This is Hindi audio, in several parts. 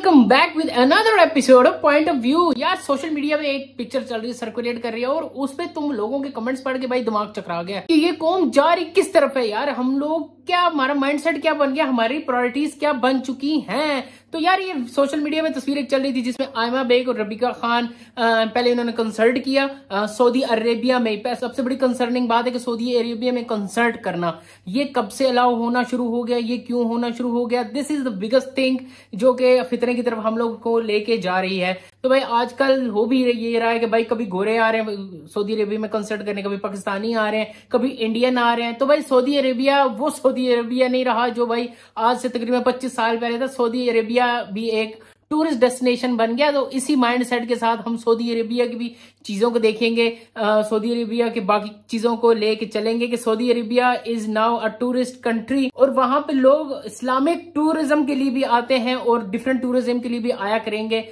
Welcome back with another episode of point of view. यार सोशल मीडिया में एक पिक्चर चल रही है, सर्कुलेट कर रही है, और उस पे तुम लोगों के कमेंट्स पढ़ के भाई दिमाग चकरा गया कि ये कौन जा रही किस तरफ है। यार हम लोग क्या, हमारा माइंडसेट क्या बन गया, हमारी प्रायोरिटीज क्या बन चुकी हैं। तो यार ये सोशल मीडिया में तस्वीर एक चल रही थी जिसमें आयमा बेग और रबीका खान पहले उन्होंने कंसर्ट किया सऊदी अरेबिया में। सबसे बड़ी कंसर्निंग बात है कि सऊदी अरेबिया में कंसर्ट करना ये कब से अलाउ होना शुरू हो गया, ये क्यों होना शुरू हो गया। This is the biggest thing जो कि फितने की तरफ हम लोग को लेके जा रही है। तो भाई आजकल हो भी ये रहा है कि भाई कभी गोरे आ रहे हैं सऊदी अरेबिया में कंसर्ट करने, कभी पाकिस्तानी आ रहे हैं, कभी इंडियन आ रहे हैं। तो भाई सऊदी अरेबिया वो सऊदी अरेबिया नहीं रहा जो भाई आज से तकरीबन 25 साल पहले था। सऊदी अरेबिया भी एक टूरिस्ट डेस्टिनेशन बन गया। तो इसी माइंडसेट के साथ हम सऊदी अरेबिया की भी चीजों को देखेंगे, सऊदी अरेबिया के बाकी चीजों को लेके चलेंगे कि Saudi Arabia is now a tourist country, और वहां पे लोग इस्लामिक टूरिज्म के लिए भी आते हैं और डिफरेंट टूरिज्म के लिए भी आया करेंगे।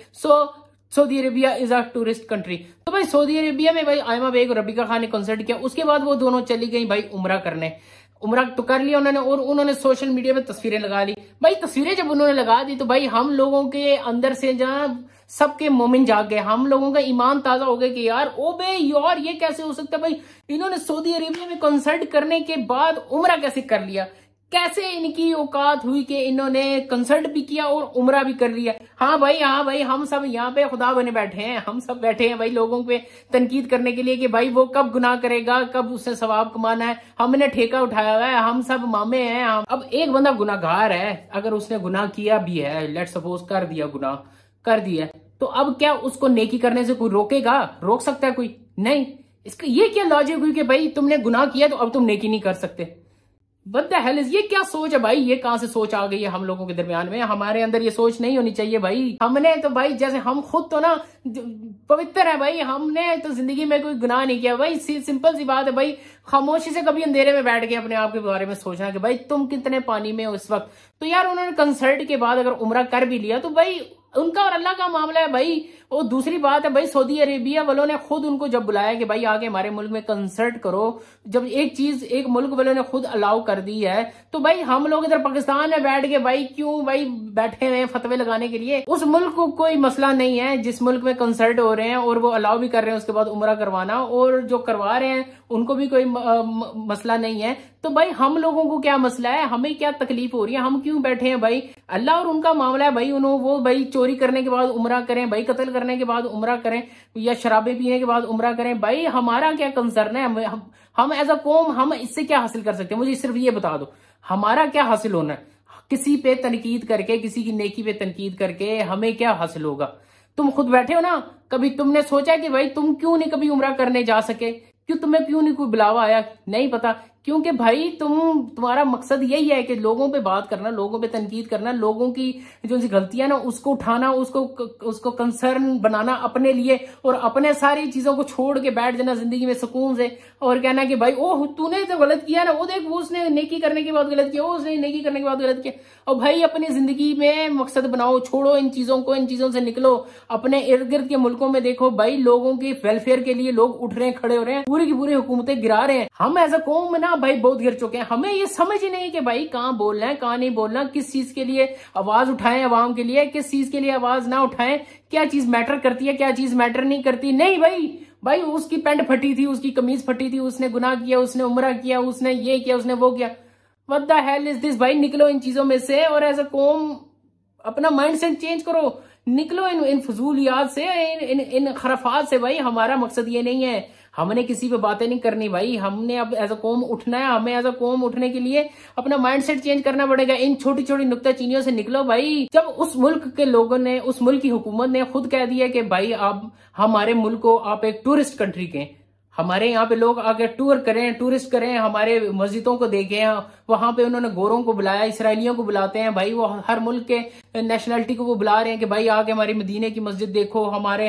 Saudi Arabia is a tourist country. तो भाई सऊदी अरेबिया में भाई आयमा बेग और रबीका खान ने कंसर्ट किया। उसके बाद वो दोनों चली गई भाई उम्रा करने। उम्रा तो कर लिया उन्होंने, और उन्होंने सोशल मीडिया में तस्वीरें लगा ली। भाई तस्वीरें जब उन्होंने लगा दी तो भाई हम लोगों के अंदर से जहां सबके मोमिन जाग गए, हम लोगों का ईमान ताजा हो गया कि यार ओ बे यार ये कैसे हो सकता है। भाई इन्होंने सऊदी अरेबिया में कंसर्ट करने के बाद उम्रा कैसे कर लिया, कैसे इनकी औकात हुई कि इन्होंने कंसर्ट भी किया और उम्रा भी कर लिया। हाँ भाई हम सब यहाँ पे खुदा बने बैठे हैं, हम सब बैठे हैं भाई लोगों पे तनकीद करने के लिए कि भाई वो कब गुनाह करेगा, कब उससे सवाब कमाना है। हमने ठेका उठाया हुआ है, हम सब मामे हैं। अब एक बंदा गुनाहगार है, अगर उसने गुनाह किया भी है, लेट सपोज कर दिया, गुनाह कर दिया, तो अब क्या उसको नेकी करने से कोई रोकेगा? रोक सकता है कोई? नहीं। इसका ये क्या लॉजिक हुई कि भाई तुमने गुनाह किया तो अब तुम नेकी नहीं कर सकते? What the hell is, ये क्या सोच है भाई? ये कहां से सोच आ गई है हम लोगों के दरमियान में? हमारे अंदर ये सोच नहीं होनी चाहिए भाई। हमने तो भाई जैसे हम खुद तो ना पवित्र है भाई, हमने तो जिंदगी में कोई गुनाह नहीं किया भाई। सिंपल सी बात है भाई, खामोशी से कभी अंधेरे में बैठ के अपने आप के बारे में सोचना कि भाई तुम कितने पानी में हो इस वक्त। तो यार उन्होंने कंसर्ट के बाद अगर उम्रा कर भी लिया तो भाई उनका और अल्लाह का मामला है भाई। और दूसरी बात है भाई सऊदी अरेबिया वालों ने खुद उनको जब बुलाया कि भाई आके हमारे मुल्क में कंसर्ट करो, जब एक मुल्क वालों ने खुद अलाउ कर दी है, तो भाई हम लोग इधर पाकिस्तान में बैठ के भाई क्यों भाई बैठे हुए हैं फतवे लगाने के लिए? उस मुल्क को कोई मसला नहीं है जिस मुल्क में कंसर्ट हो रहे हैं और वो अलाउ भी कर रहे हैं उसके बाद उम्रा करवाना, और जो करवा रहे हैं उनको भी कोई मसला नहीं है। तो भाई हम लोगों को क्या मसला है, हमें क्या तकलीफ हो रही है, हम क्यों बैठे हैं भाई? अल्लाह और उनका मामला है भाई। वो भाई चोरी करने के बाद उम्रा करें, भाई कत्ल करने के बाद उम्रा करें, या शराबे पीने के बाद उम्रा करें, भाई हमारा क्या कंसर्न है? हम एज अ कौम हम इससे क्या हासिल कर सकते हैं? मुझे सिर्फ ये बता दो, हमारा क्या हासिल होना है? किसी पे तनकीद करके, किसी की नेकी पे तनकीद करके हमें क्या हासिल होगा? तुम खुद बैठे हो ना, कभी तुमने सोचा कि भाई तुम क्यों नहीं कभी उम्रा करने जा सके? तुम्हें क्यों नहीं कोई बुलावा आया? नहीं पता, क्योंकि भाई तुम्हारा मकसद यही है कि लोगों पे बात करना, लोगों पे तनकीद करना, लोगों की जो गलतियां ना उसको उठाना, उसको कंसर्न बनाना अपने लिए, और अपने सारी चीजों को छोड़ के बैठ जाना जिंदगी में सुकून से, और कहना कि भाई ओह तूने तो गलत किया ना, वो देख वो उसने नेकी करने के बाद गलत किया, वो उसने नेकी करने के बाद गलत किया। और भाई अपनी जिंदगी में मकसद बनाओ, छोड़ो इन चीजों को, इन चीजों से निकलो, अपने इर्द गिर्द के मुल्कों में देखो भाई लोगों के वेलफेयर के लिए लोग उठ रहे हैं, खड़े हो रहे हैं, पूरी की पूरी हुकूमतें गिरा रहे हैं। हम एज अ कौम ना भाई बहुत गिर चुके हैं। हमें ये समझ ही नहीं कि भाई कहां बोलना है कहां नहीं बोलना, किस चीज के लिए आवाज उठाएं अवाम के लिए, किस चीज के लिए आवाज ना उठाएं, क्या चीज मैटर करती है, क्या चीज मैटर नहीं करती। नहीं भाई उसकी पैंट फटी थी, उसकी कमीज फटी थी, उसने गुनाह किया, उसने उम्रा किया, उसने ये किया, उसने वो किया। What the hell is this? भाई निकलो इन चीजों में से और एज अ कौम अपना माइंडसेट चेंज करो, निकलो इन फजूलियात से, इन खराफात से। भाई हमारा मकसद ये नहीं है, हमने किसी पे बातें नहीं करनी भाई, हमने अब एज अ कौम उठना है। हमें एज अ कौम उठने के लिए अपना माइंडसेट चेंज करना पड़ेगा। इन छोटी छोटी नुक्ताचीनियों से निकलो भाई। जब उस मुल्क के लोगों ने, उस मुल्क की हुकूमत ने खुद कह दिया कि भाई आप हमारे मुल्क को आप एक टूरिस्ट कंट्री के, हमारे यहाँ पे लोग आगे टूर करें, टूरिस्ट करें, हमारे मस्जिदों को देखें, वहां पे उन्होंने गोरों को बुलाया, इसराइलियों को बुलाते हैं भाई, वो हर मुल्क के नेशनलिटी को वो बुला रहे हैं कि भाई आके हमारी मदीने की मस्जिद देखो, हमारे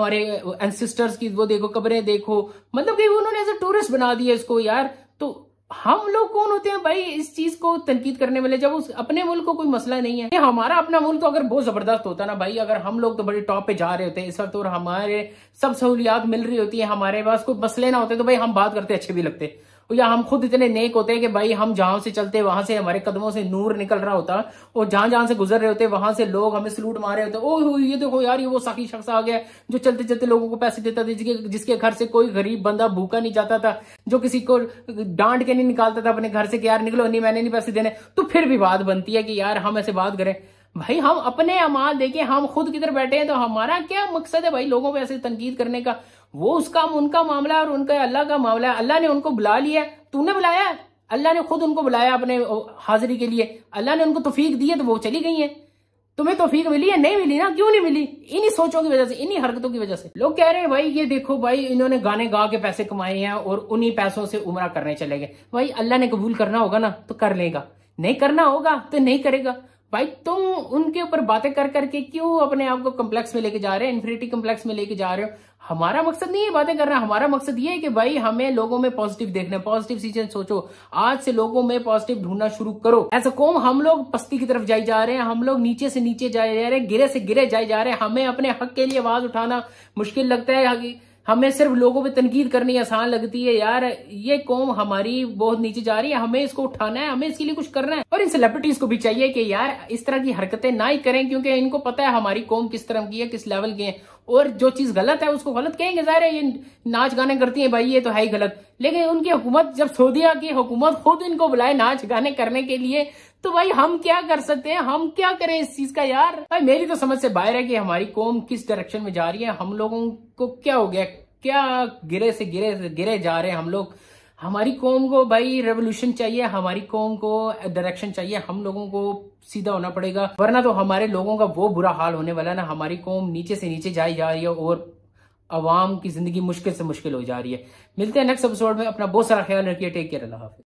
एंसेस्टर्स की वो देखो, कब्रें देखो। मतलब कि उन्होंने एज ए टूरिस्ट बना दिया इसको यार। तो हम लोग कौन होते हैं भाई इस चीज को तनकीद करने वाले, जब उस अपने मुल्क को कोई मसला नहीं है? हमारा अपना मुल्क तो अगर बहुत जबरदस्त होता ना भाई, अगर हम लोग तो बड़े टॉप पे जा रहे होते हैं इस वक्त और हमारे सब सहूलियात मिल रही होती है, हमारे पास कोई मसले ना होते, तो भाई हम बात करते अच्छे भी लगते। या हम खुद इतने नेक होते हैं कि भाई हम जहां से चलते वहां से हमारे कदमों से नूर निकल रहा होता, और जहां जहां से गुजर रहे होते वहां से लोग हमें सलूट मारे होते, ओ ये देखो यार, ये वो साकी शख्स आ गया जो चलते चलते लोगों को पैसे देता था, जिसके घर से कोई गरीब बंदा भूखा नहीं जाता था, जो किसी को डांट के नहीं निकालता था अपने घर से कि यार निकलो, नहीं मैंने नहीं पैसे देने। तो फिर भी बात बनती है कि यार हम ऐसे बात करें। भाई हम अपने अमाल देखें, हम खुद किधर बैठे हैं, तो हमारा क्या मकसद है भाई लोगों पे ऐसे तनकीद करने का? वो उसका उनका मामला है और उनका अल्लाह का मामला है। अल्लाह ने उनको बुला लिया, तूने बुलाया? अल्लाह ने खुद उनको बुलाया अपने हाजिरी के लिए, अल्लाह ने उनको तौफीक दी है तो वो चली गई है। तुम्हें तौफीक मिली है? नहीं मिली ना। क्यों नहीं मिली? इन्हीं सोचों की वजह से, इन्हीं हरकतों की वजह से। लोग कह रहे हैं भाई ये देखो भाई, इन्होंने गाने गा के पैसे कमाए हैं और उन्हीं पैसों से उम्रा करने चले गए। भाई अल्लाह ने कबूल करना होगा ना तो कर लेगा, नहीं करना होगा तो नहीं करेगा। भाई तुम उनके ऊपर बातें कर करके क्यों अपने आप को कम्प्लेक्स में लेके जा रहे हो, इन्फिनिटी कम्प्लेक्स में लेके जा रहे हो? हमारा मकसद नहीं है बातें करना, हमारा मकसद ये है कि भाई हमें लोगों में पॉजिटिव देखना है, पॉजिटिव चीजें सोचो। आज से लोगों में पॉजिटिव ढूंढना शुरू करो। ऐसा कौम हम लोग पस्ती की तरफ जाई जा रहे हैं, हम लोग नीचे से नीचे जाए जा रहे हैं, गिरे से गिरे जाए जा रहे हैं। हमें अपने हक के लिए आवाज उठाना मुश्किल लगता है, हमें सिर्फ लोगों पे तनकीद करनी आसान लगती है। यार ये कौम हमारी बहुत नीचे जा रही है, हमें इसको उठाना है, हमें इसके लिए कुछ करना है। और इन सेलिब्रिटीज को भी चाहिए कि यार इस तरह की हरकतें ना ही करें, क्योंकि इनको पता है हमारी कौम किस तरह की है, किस लेवल की है, और जो चीज गलत है उसको गलत कहेंगे। जाहिर है ये नाच गाने करती है भाई, ये तो है ही गलत। लेकिन उनकी हुकूमत, जब सऊदीया की हुकूमत खुद इनको बुलाए नाच गाने करने के लिए, तो भाई हम क्या कर सकते हैं? हम क्या करें इस चीज का? यार भाई मेरी तो समझ से बाहर है कि हमारी कौम किस डायरेक्शन में जा रही है। हम लोगों को क्या हो गया, क्या गिरे से गिरे जा रहे हैं हम लोग। हमारी कौम को भाई रेवोल्यूशन चाहिए, हमारी कौम को डायरेक्शन चाहिए। हम लोगों को सीधा होना पड़ेगा, वरना तो हमारे लोगों का वो बुरा हाल होने वाला है ना। हमारी कौम नीचे से नीचे जाई जा रही है और अवाम की जिंदगी मुश्किल से मुश्किल हो जा रही है। मिलते हैं नेक्स्ट एपिसोड में। अपना बहुत सारा ख्याल रखिए। Take care. अल्लाह हाफिज।